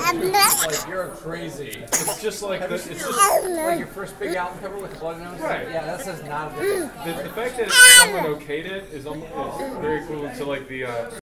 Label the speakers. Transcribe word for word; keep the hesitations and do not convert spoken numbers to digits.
Speaker 1: Like you're crazy. It's just like the, it's just like your first big album cover with the blood nose.
Speaker 2: Right.
Speaker 1: Yeah, that says not a difference.
Speaker 2: The, the fact that someone okayed it is almost is very equivalent to like the uh,